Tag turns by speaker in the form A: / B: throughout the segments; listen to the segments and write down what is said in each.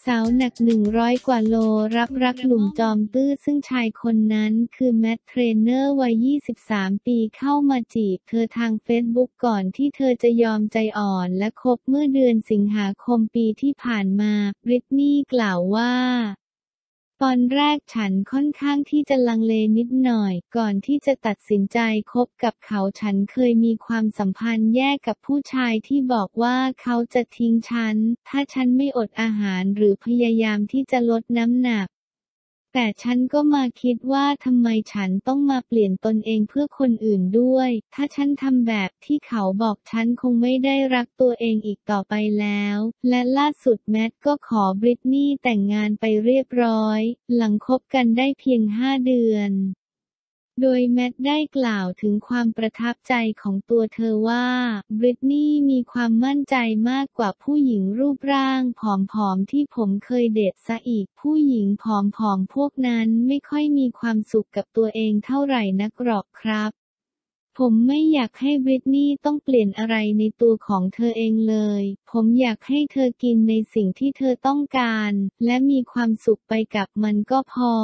A: สาวหนัก100 กว่าโลรับรักหนุ่มจอมตื้อซึ่งชายคนนั้นคือแมทเทรนเนอร์วัย 23 ปีเข้ามาจีบเธอทางเฟซบุ๊กก่อนที่เธอจะยอมใจอ่อนและคบเมื่อเดือนสิงหาคมปีที่ผ่านมา บริตนีย์กล่าวว่าตอนแรกฉันค่อนข้างที่จะลังเลนิดหน่อยก่อนที่จะตัดสินใจคบกับเขาฉันเคยมีความสัมพันธ์แยกกับผู้ชายที่บอกว่าเขาจะทิ้งฉันถ้าฉันไม่อดอาหารหรือพยายามที่จะลดน้ำหนักแต่ฉันก็มาคิดว่าทำไมฉันต้องมาเปลี่ยนตนเองเพื่อคนอื่นด้วยถ้าฉันทำแบบที่เขาบอกฉันคงไม่ได้รักตัวเองอีกต่อไปแล้วและล่าสุดแมทก็ขอบริตนีย์แต่งงานไปเรียบร้อยหลังคบกันได้เพียง5 เดือนโดยแมทได้กล่าวถึงความประทับใจของตัวเธอว่าบริตนีย์มีความมั่นใจมากกว่าผู้หญิงรูปร่างผอมๆที่ผมเคยเดทซะอีกผู้หญิงผอมๆพวกนั้นไม่ค่อยมีความสุขกับตัวเองเท่าไหร่นักหรอกครับผมไม่อยากให้บริตนีย์ต้องเปลี่ยนอะไรในตัวของเธอเองเลยผมอยากให้เธอกินในสิ่งที่เธอต้องการและมีความสุขไปกับมันก็พอ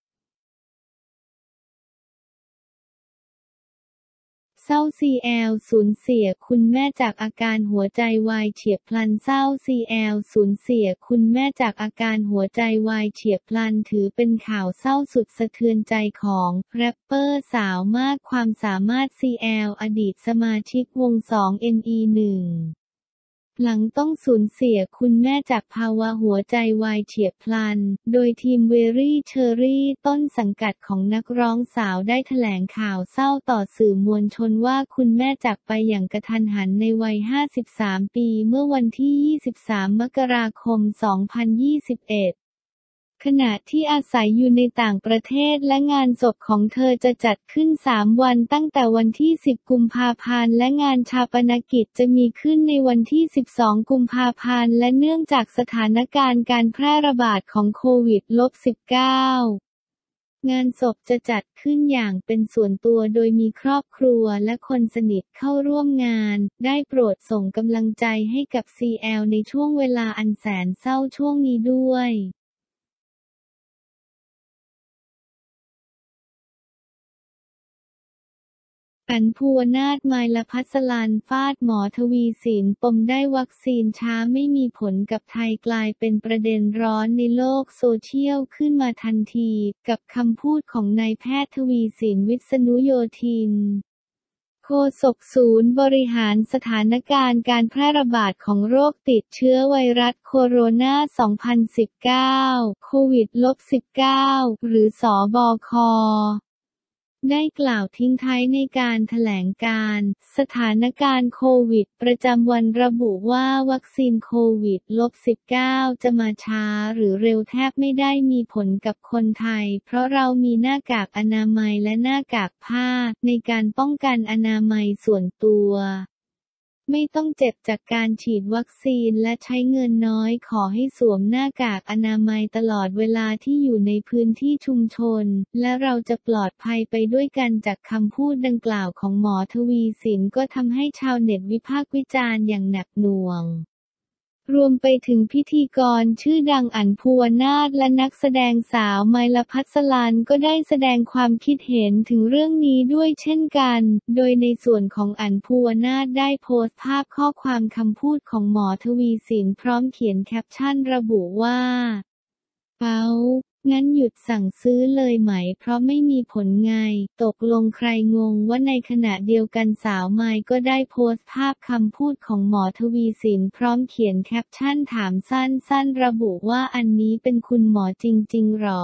A: เศร้า CL สูญเสียคุณแม่จากอาการหัวใจวายเฉียบพลันเศร้า CL สูญเสียคุณแม่จากอาการหัวใจวายเฉียบพลันถือเป็นข่าวเศร้าสุดสะเทือนใจของแรปเปอร์สาวมากความสามารถ CL อดีตสมาชิกวง 2NE1หลังต้องสูญเสียคุณแม่จากภาวะหัวใจวายเฉียบพลัน โดยทีมเวรี่เชอรี่ต้นสังกัดของนักร้องสาวได้แถลงข่าวเศร้าต่อสื่อมวลชนว่าคุณแม่จากไปอย่างกระทันหันในวัย 53 ปีเมื่อวันที่ 23 มกราคม 2021ขณะที่อาศัยอยู่ในต่างประเทศและงานศพของเธอจะจัดขึ้น3 วันตั้งแต่วันที่ 10 กุมภาพันธ์และงานฌาปนกิจจะมีขึ้นในวันที่ 12 กุมภาพันธ์และเนื่องจากสถานการณ์การแพร่ระบาดของโควิด -19 งานศพจะจัดขึ้นอย่างเป็นส่วนตัวโดยมีครอบครัวและคนสนิทเข้าร่วมงานได้โปรดส่งกำลังใจให้กับ CL ในช่วงเวลาอันแสนเศร้าช่วงนี้ด้วยอั๋นภูวนาถ ไมลภัสลันฟาดหมอทวีสินปมได้วัคซีนช้าไม่มีผลกับไทยกลายเป็นประเด็นร้อนในโลกโซเชียลขึ้นมาทันทีกับคำพูดของนายแพทย์ทวีสินวิษณุโยธินโฆษกศูนย์บริหารสถานการณ์การแพร่ระบาดของโรคติดเชื้อไวรัสโคโรนา 2019 โควิด -19 หรือสบคได้กล่าวทิ้งท้ายในการแถลงการณ์สถานการณ์โควิดประจำวันระบุว่าวัคซีนโควิด -19 จะมาช้าหรือเร็วแทบไม่ได้มีผลกับคนไทยเพราะเรามีหน้ากากอนามัยและหน้ากากผ้าในการป้องกันอนามัยส่วนตัวไม่ต้องเจ็บจากการฉีดวัคซีนและใช้เงินน้อยขอให้สวมหน้ากากอนามัยตลอดเวลาที่อยู่ในพื้นที่ชุมชนและเราจะปลอดภัยไปด้วยกันจากคำพูดดังกล่าวของหมอทวีสินก็ทำให้ชาวเน็ตวิพากษ์วิจารณ์อย่างหนักหน่วงรวมไปถึงพิธีกรชื่อดังอั๋นภูวนาถและนักแสดงสาวไมลภัสลันก็ได้แสดงความคิดเห็นถึงเรื่องนี้ด้วยเช่นกันโดยในส่วนของอั๋นภูวนาถได้โพสต์ภาพข้อความคำพูดของหมอทวีสินพร้อมเขียนแคปชั่นระบุว่างั้นหยุดสั่งซื้อเลยไหมเพราะไม่มีผลไงตกลงใครงงว่าในขณะเดียวกันสาวไมค์ก็ได้โพสต์ภาพคำพูดของหมอทวีสินพร้อมเขียนแคปชั่นถามสั้นๆระบุว่าอันนี้เป็นคุณหมอจริงๆหรอ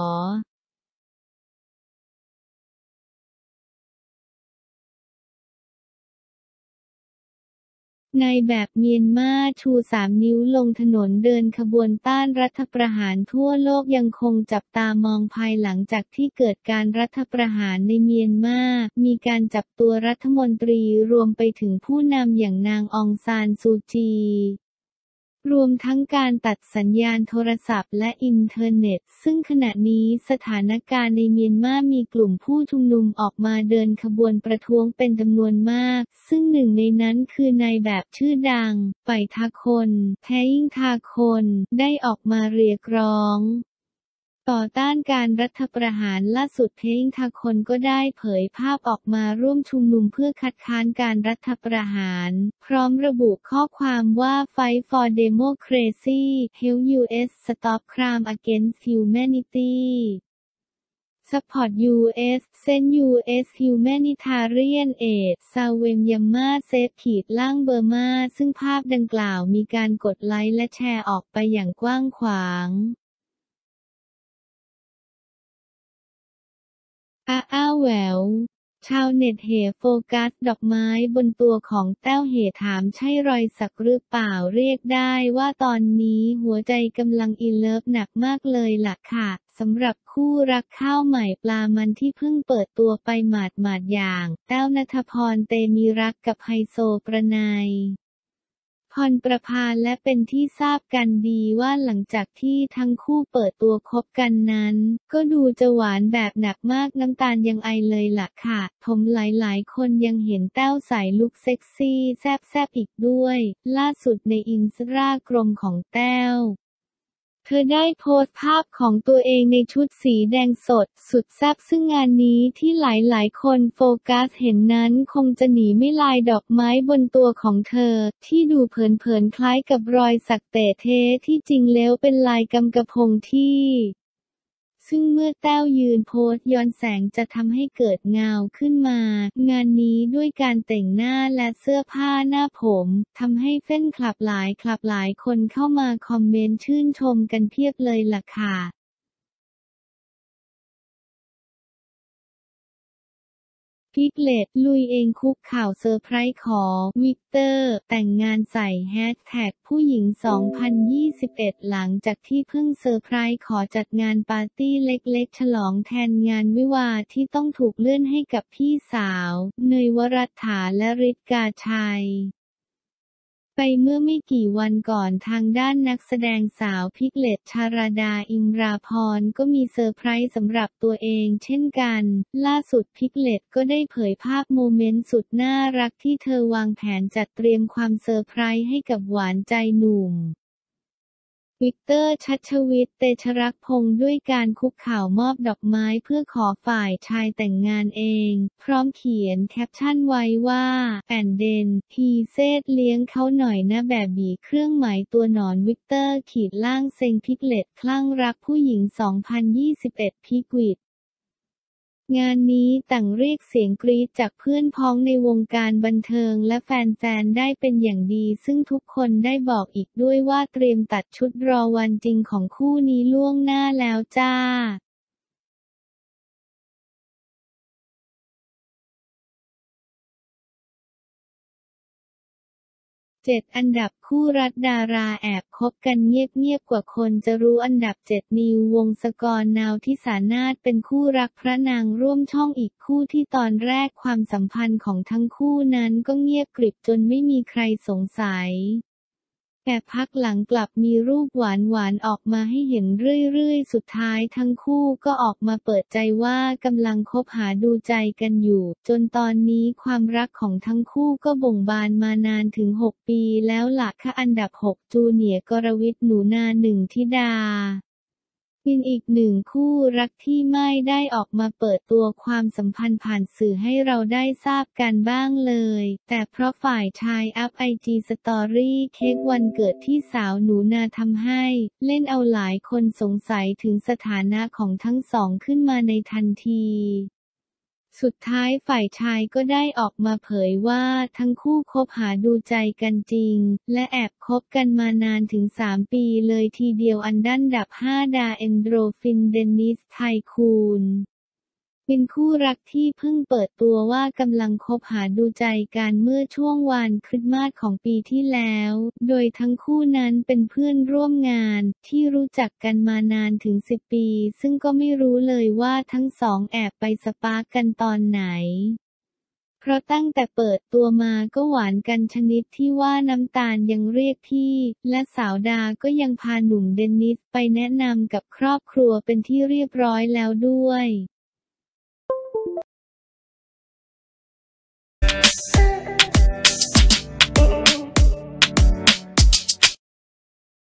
A: นายแบบเมียนมาชู3 นิ้วลงถนนเดินขบวนต้านรัฐประหารทั่วโลกยังคงจับตามองภายหลังจากที่เกิดการรัฐประหารในเมียนมามีการจับตัวรัฐมนตรีรวมไปถึงผู้นำอย่างนางองซานซูจีรวมทั้งการตัดสัญญาณโทรศัพท์และอินเทอร์เน็ตซึ่งขณะนี้สถานการณ์ในเมียนมามีกลุ่มผู้ชุมนุมออกมาเดินขบวนประท้วงเป็นจำนวนมากซึ่งหนึ่งในนั้นคือนายแบบชื่อดังไปทาคนแทยิ่งทาคนได้ออกมาเรียกร้องต่อต้านการรัฐประหารล่าสุดเพงทาคนก็ได้เผยภาพออกมาร่วมชุมนุมเพื่อคัดค้านการรัฐประหารพร้อมระบุข้อความว่า Fight for Democracy Help US Stop Crime Against Humanity Support US Send US Humanitarian Aid ซาเวมยัมมาเซฟ-เบอร์มาซึ่งภาพดังกล่าวมีการกดไลค์และแชร์ออกไปอย่างกว้างขวางอ้าวแหววชาวเน็ตเหโฟกัสดอกไม้บนตัวของแต้วเหถามใช่รอยสักหรือเปล่าเรียกได้ว่าตอนนี้หัวใจกำลังอินเลิฟหนักมากเลยล่ะค่ะสำหรับคู่รักข้าวใหม่ปลามันที่เพิ่งเปิดตัวไปหมาดๆอย่างแต้วณัฐพรเตมีรักกับไฮโซประไนพรประภาและเป็นที่ทราบกันดีว่าหลังจากที่ทั้งคู่เปิดตัวคบกันนั้นก็ดูจะหวานแบบหนักมากน้ำตาลยังไอเลยล่ะค่ะผมหลายๆคนยังเห็นแต้วใส่ลุคเซ็กซี่แซ่บๆอีกด้วยล่าสุดในอินสตาแกรมของแต้วเธอได้โพสต์ภาพของตัวเองในชุดสีแดงสดสุดแซ่บซึ่งงานนี้ที่หลายๆคนโฟกัสเห็นนั้นคงจะหนีไม่ลายดอกไม้บนตัวของเธอที่ดูเผินๆคล้ายกับรอยสักแต่เทที่จริงแล้วเป็นลายกำกะพงที่ซึ่งเมื่อแต้วยืนโพสย้อนแสงจะทำให้เกิดเงาขึ้นมางานนี้ด้วยการแต่งหน้าและเสื้อผ้าหน้าผมทำให้แฟนคลับหลายคนเข้ามาคอมเมนต์ชื่นชมกันเพียบเลยล่ะค่ะพิกเลตลุยเองคุกข่าวเซอร์ไพรส์ขอวิกเตอร์แต่งงานใส่แฮชแท็กผู้หญิง2021หลังจากที่เพิ่งเซอร์ไพรส์ขอจัดงานปาร์ตี้เล็กๆฉลองแทนงานวิวาห์ที่ต้องถูกเลื่อนให้กับพี่สาวเนยวรัตถาและฤทธิ์กาชัยไปเมื่อไม่กี่วันก่อนทางด้านนักแสดงสาวพิกเลตชาราดาอิมราพรก็มีเซอร์ไพรส์สำหรับตัวเองเช่นกันล่าสุดพิกเลตก็ได้เผยภาพโมเมนต์สุดน่ารักที่เธอวางแผนจัดเตรียมความเซอร์ไพรส์ให้กับหวานใจหนุ่มวิกเตอร์ ชัชวิทย์ เตชะรักพงษ์ด้วยการคุกเข่ามอบดอกไม้เพื่อขอฝ่ายชายแต่งงานเองพร้อมเขียนแคปชั่นไว้ว่าแอนเดนทีเซตเลี้ยงเขาหน่อยนะแบบบีเครื่องหมายตัวหนอนวิกเตอร์-เซ็งพิกเลตคลั่งรักผู้หญิง2021พิกวิดงานนี้ต่างเรียกเสียงกรี๊ดจากเพื่อนพ้องในวงการบันเทิงและแฟนๆได้เป็นอย่างดีซึ่งทุกคนได้บอกอีกด้วยว่าเตรียมตัดชุดรอวันจริงของคู่นี้ล่วงหน้าแล้วจ้า7 อันดับคู่รักดาราแอบคบกันเงียบๆกว่าคนจะรู้อันดับ 7 นิว วงศกร นาวทิสานาถเป็นคู่รักพระนางร่วมช่องอีกคู่ที่ตอนแรกความสัมพันธ์ของทั้งคู่นั้นก็เงียบกริบจนไม่มีใครสงสัยแต่พักหลังกลับมีรูปหวานๆออกมาให้เห็นเรื่อยๆสุดท้ายทั้งคู่ก็ออกมาเปิดใจว่ากำลังคบหาดูใจกันอยู่จนตอนนี้ความรักของทั้งคู่ก็บ่งบานมานานถึง 6 ปีแล้วล่ะค่ะอันดับ 6 จูเนียร์ กรวิทย์ หนูนาหนึ่งธิดาเป็นอีกหนึ่งคู่รักที่ไม่ได้ออกมาเปิดตัวความสัมพันธ์ผ่านสื่อให้เราได้ทราบกันบ้างเลยแต่เพราะฝ่ายชายอัพIGสตอรี่เค้กวันเกิดที่สาวหนูนาทำให้เล่นเอาหลายคนสงสัยถึงสถานะของทั้งสองขึ้นมาในทันทีสุดท้ายฝ่ายชายก็ได้ออกมาเผยว่าทั้งคู่คบหาดูใจกันจริงและแอบคบกันมานานถึง3 ปีเลยทีเดียวอันดับ 5 ดาเอนโดรฟินเดนิสไทคูนเป็นคู่รักที่เพิ่งเปิดตัวว่ากำลังคบหาดูใจกันเมื่อช่วงวันคริสต์มาสของปีที่แล้วโดยทั้งคู่นั้นเป็นเพื่อนร่วมงานที่รู้จักกันมานานถึง10 ปีซึ่งก็ไม่รู้เลยว่าทั้งสองแอบไปสปาร์กกันตอนไหนเพราะตั้งแต่เปิดตัวมาก็หวานกันชนิดที่ว่าน้ำตาลยังเรียกพี่และสาวดาก็ยังพาหนุ่มเดนนิสไปแนะนำกับครอบครัวเป็นที่เรียบร้อยแล้วด้วย